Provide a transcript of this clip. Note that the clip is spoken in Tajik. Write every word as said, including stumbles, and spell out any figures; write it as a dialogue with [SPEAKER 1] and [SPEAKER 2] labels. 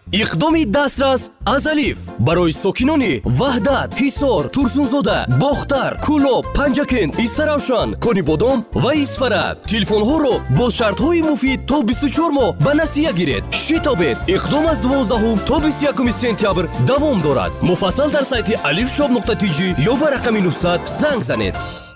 [SPEAKER 1] иқдоми дастрас аз алиф барои сокинони ваҳдат, ҳисор, турсунзода, бохтар, кӯлоб, панҷакент, истаравшан, конибодом ва исфара. телефонҳоро бо шартҳои муфид то бисту чор моҳ ба насия гиред. шитобед, иқдом аз дувоздаҳум то бисту якуми сентябр давом дорад. муфассал дар сайти алиф shop нуқта tg ё ба рақами нӯҳсад занг занед.